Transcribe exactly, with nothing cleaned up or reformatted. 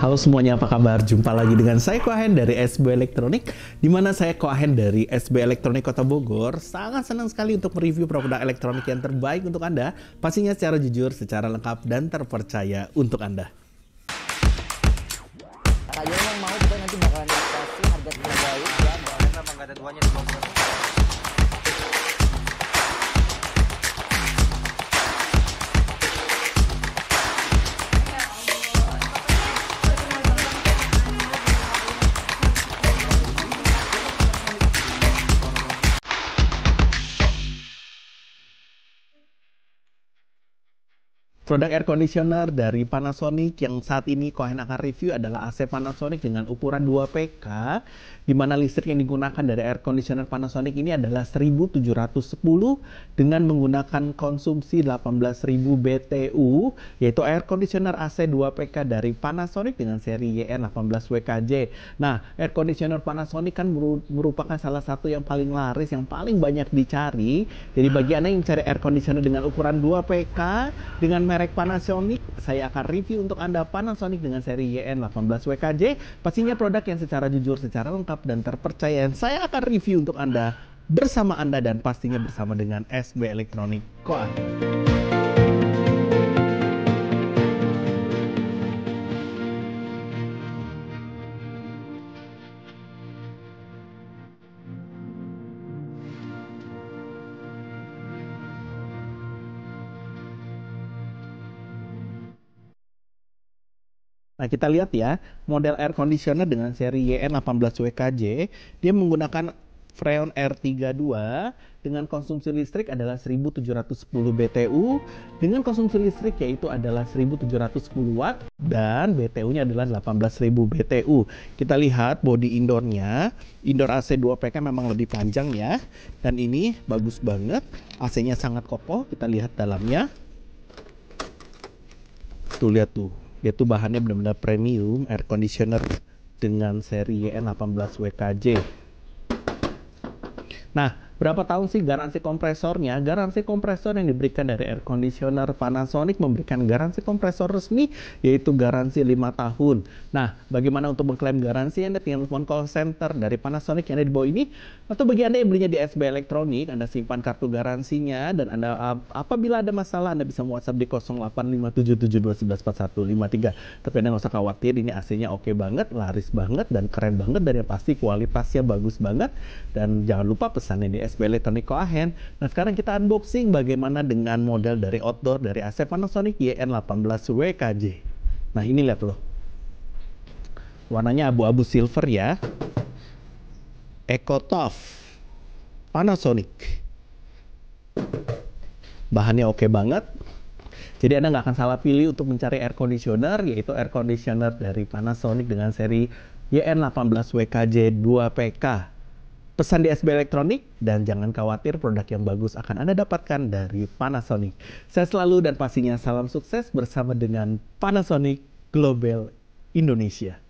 Halo semuanya, apa kabar? Jumpa lagi dengan saya Koahen dari S B Elektronik, di mana saya Koahen dari S B Elektronik Kota Bogor sangat senang sekali untuk mereview produk elektronik yang terbaik untuk Anda, pastinya secara jujur, secara lengkap, dan terpercaya untuk Anda. Kayaknya yang mau kita nanti bakalan dikasih harga terbaik ya, soalnya memang nggak ada duanya di Bogor. Produk air conditioner dari Panasonic yang saat ini Koahen akan review adalah A C Panasonic dengan ukuran dua P K, di mana listrik yang digunakan dari air conditioner Panasonic ini adalah seribu tujuh ratus sepuluh dengan menggunakan konsumsi delapan belas ribu B T U, yaitu air conditioner A C dua P K dari Panasonic dengan seri Y N delapan belas W K J. Nah, air conditioner Panasonic kan merupakan salah satu yang paling laris, yang paling banyak dicari. Jadi bagi Anda yang cari air conditioner dengan ukuran dua P K dengan merek Panasonic, saya akan review untuk Anda Panasonic dengan seri Y N delapan belas W K J. Pastinya produk yang secara jujur, secara lengkap, dan terpercaya. Saya akan review untuk Anda, bersama Anda, dan pastinya bersama dengan S B Elektronik Koahen. Nah, kita lihat ya, model air conditioner dengan seri Y N delapan belas W K J, dia menggunakan Freon R tiga puluh dua dengan konsumsi listrik adalah seribu tujuh ratus sepuluh B T U, dengan konsumsi listrik yaitu adalah seribu tujuh ratus sepuluh watt, dan B T U-nya adalah delapan belas ribu B T U. Kita lihat body indoor-nya, indoor A C dua P K memang lebih panjang ya, dan ini bagus banget, A C-nya sangat kokoh. Kita lihat dalamnya, tuh lihat tuh. Dia tuh bahannya benar-benar premium, air conditioner dengan seri Y N delapan belas W K J. Nah, berapa tahun sih garansi kompresornya? Garansi kompresor yang diberikan dari air conditioner Panasonic memberikan garansi kompresor resmi, yaitu garansi lima tahun. Nah, bagaimana untuk mengklaim garansi? Anda tinggal telepon call center dari Panasonic yang ada di bawah ini. Atau bagi Anda yang belinya di S B Elektronik, Anda simpan kartu garansinya, dan Anda apabila ada masalah, Anda bisa WhatsApp di nol delapan lima tujuh tujuh dua satu satu empat satu lima tiga. Tapi Anda nggak usah khawatir, ini A C-nya oke banget, laris banget, dan keren banget, dan yang pasti kualitasnya bagus banget. Dan jangan lupa pesannya di S B Elektronik Koahen. Nah, sekarang kita unboxing bagaimana dengan model dari outdoor dari A C Panasonic Y N delapan belas W K J. Nah, ini lihat loh. Warnanya abu-abu silver ya. EcoTough Panasonic. Bahannya oke banget. Jadi Anda nggak akan salah pilih untuk mencari air conditioner, yaitu air conditioner dari Panasonic dengan seri Y N delapan belas W K J dua P K. Pesan di S B Elektronik, dan jangan khawatir, produk yang bagus akan Anda dapatkan dari Panasonic. Saya selalu dan pastinya salam sukses bersama dengan Panasonic Global Indonesia.